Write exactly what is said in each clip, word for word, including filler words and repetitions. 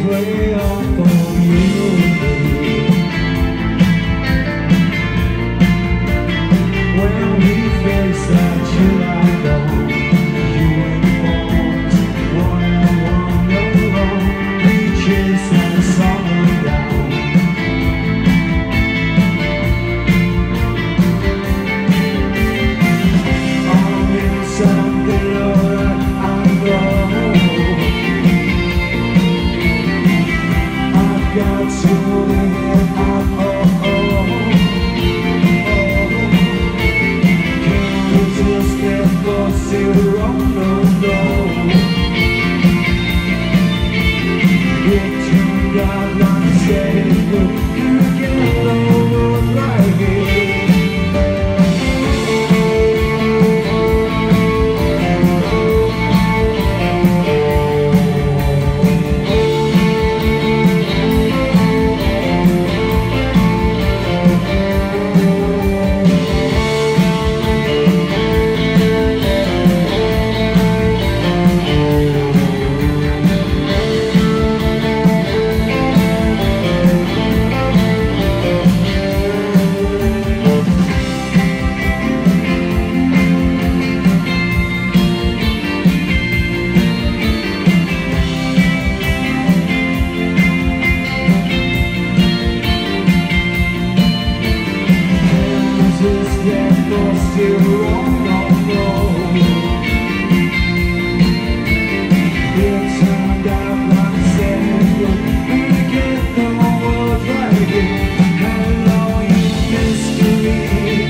way off on you. When we face that July dawn, uniforms, one and one alone, we chase that summer down. I'm in something alright, I know. I've got to live out, oh, oh, oh. Can't just get lost in the wrong, no, no. It turned out like I said it would. Can't get the world right here. Still wrong, no, no. It turned out like I said it would. We get the world right here. Hello, you mystery.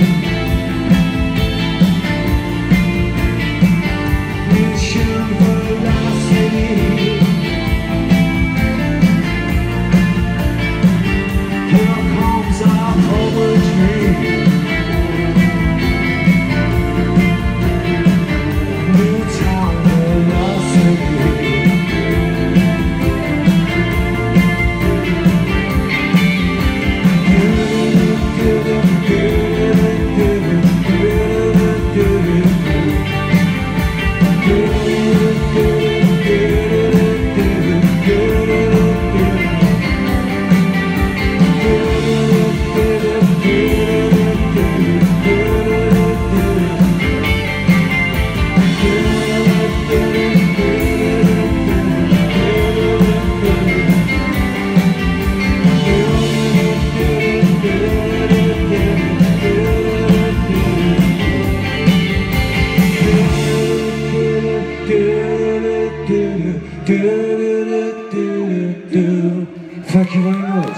Mission velocity. Here comes our poetry. Thank you very much.